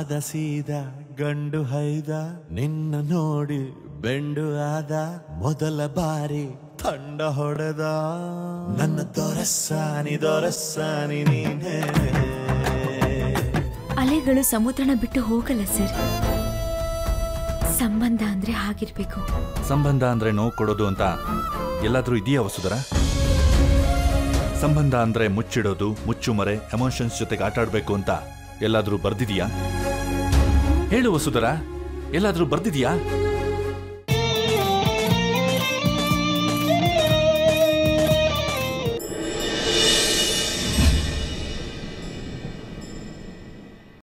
ಸಾದ ಸೀದ ಗಂಡು ಹೈದ ನಿನ್ನ ನೋಡಿ ಬೆಂಡು ಆದ ಮೊದಲ ಬಾರಿ ತಂಡ ಹೊಡೆದ ನನ್ನ ದೊರಸ್ಸಾನಿ ನೀನೇ. ಅಲೆಗಳು ಸಮುದ್ರನ ಬಿಟ್ಟು ಹೋಗಲ್ಲ ಸರ್. ಸಂಬಂಧ ಅಂದ್ರೆ ಹಾಗಿರ್ಬೇಕು. ಸಂಬಂಧ ಅಂದ್ರೆ ನೋವು ಕೊಡೋದು ಅಂತ ಎಲ್ಲಾದ್ರೂ ಇದೆಯಾ ವಸುಧರ? ಸಂಬಂಧ ಅಂದ್ರೆ ಮುಚ್ಚಿಡೋದು, ಮುಚ್ಚುಮರೆ, ಎಮೋಷನ್ಸ್ ಜೊತೆಗೆ ಆಟಾಡ್ಬೇಕು ಅಂತ ಎಲ್ಲಾದ್ರೂ ಬರ್ದಿದೀಯಾ? ಹೇಳು ವಸುಧರ, ಎಲ್ಲಾದ್ರೂ ಬರ್ದಿದೀಯಾ?